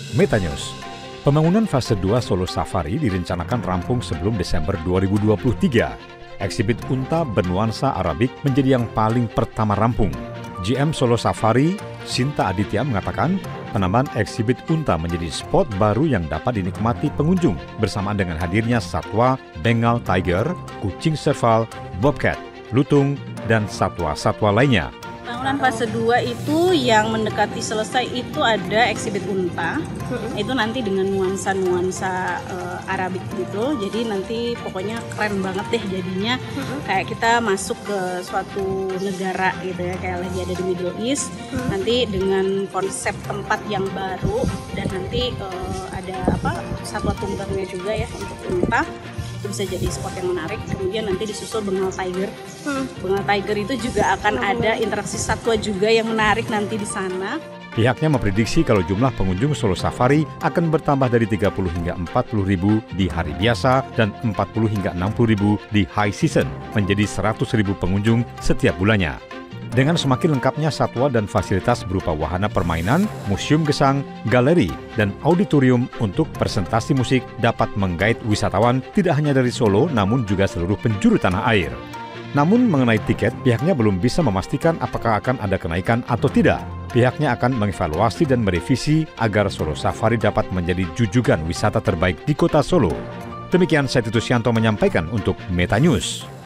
Meta News. Pembangunan fase 2 Solo Safari direncanakan rampung sebelum Desember 2023. Eksibit unta bernuansa Arabik menjadi yang paling pertama rampung. GM Solo Safari, Sinta Aditya mengatakan, penambahan eksibit unta menjadi spot baru yang dapat dinikmati pengunjung bersamaan dengan hadirnya satwa Bengal Tiger, kucing serval, bobcat, lutung, dan satwa-satwa lainnya. Pembangunan fase 2 itu yang mendekati selesai itu ada eksibit unta, itu nanti dengan nuansa-nuansa Arabik gitu, jadi nanti pokoknya keren banget deh jadinya, kayak kita masuk ke suatu negara gitu ya, kayak lagi ada di Middle East, nanti dengan konsep tempat yang baru dan nanti ada satwa tunggangnya juga ya untuk unta. Itu bisa jadi spot yang menarik. Kemudian nanti disusul Bengal Tiger. Bengal Tiger itu juga akan ada interaksi satwa juga yang menarik nanti di sana. Pihaknya memprediksi kalau jumlah pengunjung Solo Safari akan bertambah dari 30 hingga 40 ribu di hari biasa dan 40 hingga 60 ribu di high season, menjadi 100 ribu pengunjung setiap bulannya. Dengan semakin lengkapnya satwa dan fasilitas berupa wahana permainan, museum gesang, galeri, dan auditorium untuk presentasi musik dapat menggait wisatawan tidak hanya dari Solo namun juga seluruh penjuru tanah air. Namun mengenai tiket, pihaknya belum bisa memastikan apakah akan ada kenaikan atau tidak. Pihaknya akan mengevaluasi dan merevisi agar Solo Safari dapat menjadi jujugan wisata terbaik di kota Solo. Demikian saya Titus Yanto menyampaikan untuk Meta News.